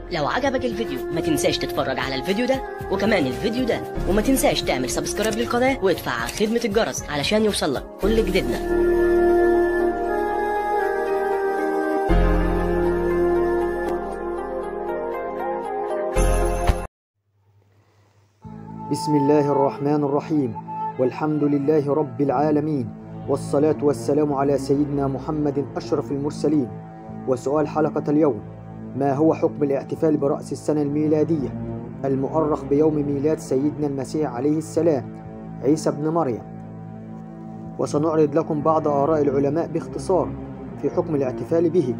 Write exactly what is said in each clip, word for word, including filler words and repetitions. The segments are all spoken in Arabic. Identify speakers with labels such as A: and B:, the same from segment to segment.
A: لو عجبك الفيديو ما تنساش تتفرج على الفيديو ده وكمان الفيديو ده، وما تنساش تعمل سبسكرايب للقناة وادفع خدمة الجرس علشان يوصلك كل جديدنا.
B: بسم الله الرحمن الرحيم، والحمد لله رب العالمين، والصلاة والسلام على سيدنا محمد أشرف المرسلين. وسؤال حلقة اليوم: ما هو حكم الاحتفال برأس السنة الميلادية المؤرخ بيوم ميلاد سيدنا المسيح عليه السلام عيسى بن مريم؟ وسنعرض لكم بعض آراء العلماء باختصار في حكم الاحتفال به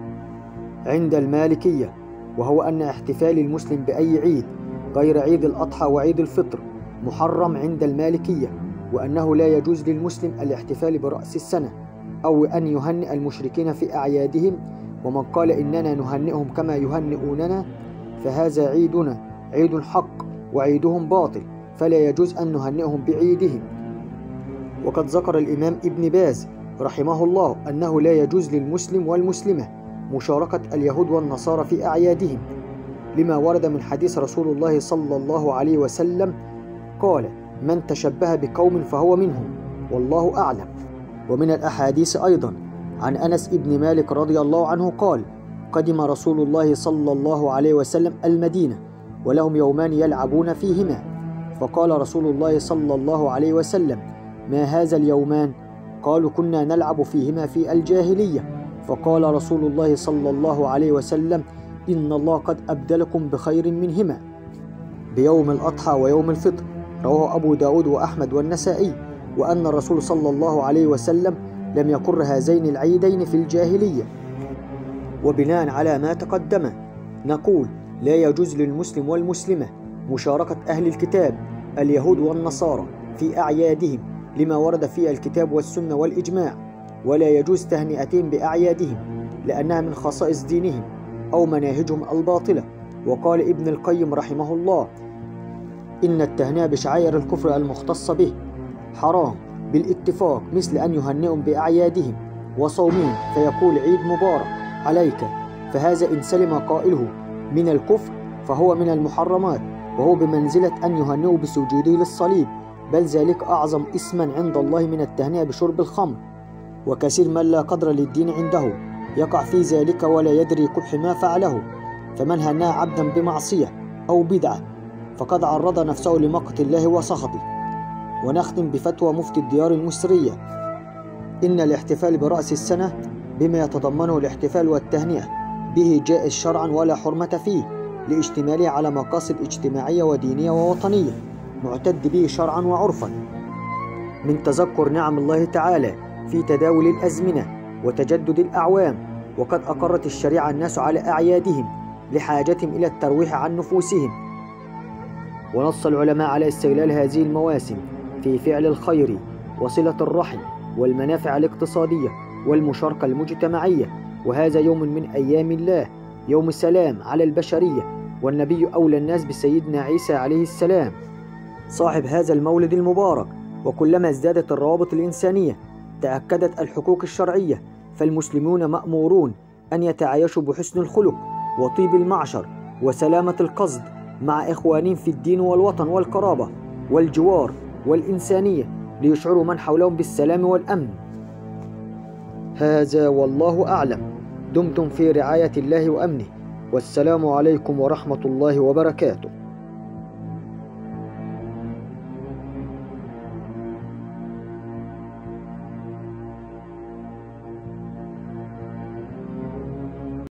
B: عند المالكية، وهو أن احتفال المسلم بأي عيد غير عيد الأضحى وعيد الفطر محرم عند المالكية، وأنه لا يجوز للمسلم الاحتفال برأس السنة أو أن يهنئ المشركين في أعيادهم. ومن قال إننا نهنئهم كما يهنئوننا فهذا عيدنا عيد حق وعيدهم باطل، فلا يجوز أن نهنئهم بعيدهم. وقد ذكر الإمام ابن باز رحمه الله أنه لا يجوز للمسلم والمسلمة مشاركة اليهود والنصارى في أعيادهم، لما ورد من حديث رسول الله صلى الله عليه وسلم قال: من تشبه بقوم فهو منهم والله أعلم. ومن الأحاديث أيضا عن أنس بن مالك رضي الله عنه قال: قدم رسول الله صلى الله عليه وسلم المدينة ولهم يومان يلعبون فيهما، فقال رسول الله صلى الله عليه وسلم: ما هذا اليومان؟ قالوا: كنا نلعب فيهما في الجاهلية. فقال رسول الله صلى الله عليه وسلم: إن الله قد أبدلكم بخير منهما بيوم الأضحى ويوم الفطر. رواه أبو داود وأحمد والنسائي. وأن الرسول صلى الله عليه وسلم لم يقر هذين العيدين في الجاهلية. وبناء على ما تقدم نقول: لا يجوز للمسلم والمسلمة مشاركة أهل الكتاب اليهود والنصارى في أعيادهم، لما ورد في الكتاب والسنة والإجماع. ولا يجوز تهنئتهم بأعيادهم لأنها من خصائص دينهم أو مناهجهم الباطلة. وقال ابن القيم رحمه الله: إن التهنئة بشعائر الكفر المختصة به حرام بالاتفاق، مثل أن يهنئهم بأعيادهم وصومهم فيقول: عيد مبارك عليك، فهذا إن سلم قائله من الكفر فهو من المحرمات، وهو بمنزلة أن يهنئوا بسجوده للصليب، بل ذلك أعظم إثما عند الله من التهنئة بشرب الخمر. وكثير من لا قدر للدين عنده يقع في ذلك ولا يدري قبح ما فعله، فمن هنأ عبدا بمعصية أو بدعة فقد عرض نفسه لمقت الله وسخطه. ونختم بفتوى مفتي الديار المصرية: إن الاحتفال برأس السنة بما يتضمنه الاحتفال والتهنئة به جائز شرعا ولا حرمة فيه، لاشتماله على مقاصد اجتماعية ودينية ووطنية معتد به شرعا وعرفا، من تذكر نعم الله تعالى في تداول الأزمنة وتجدد الأعوام. وقد أقرت الشريعة الناس على أعيادهم لحاجتهم إلى الترويح عن نفوسهم. ونص العلماء على استغلال هذه المواسم في فعل الخير وصلة الرحم والمنافع الاقتصادية والمشاركة المجتمعية. وهذا يوم من أيام الله، يوم سلام على البشرية، والنبي أولى الناس بسيدنا عيسى عليه السلام صاحب هذا المولد المبارك. وكلما ازدادت الروابط الإنسانية تأكدت الحقوق الشرعية، فالمسلمون مأمورون أن يتعايشوا بحسن الخلق وطيب المعشر وسلامة القصد مع إخوانهم في الدين والوطن والقرابة والجوار والإنسانية، ليشعروا من حولهم بالسلام والأمن. هذا والله أعلم. دمتم في رعاية الله وأمنه، والسلام عليكم ورحمة الله وبركاته.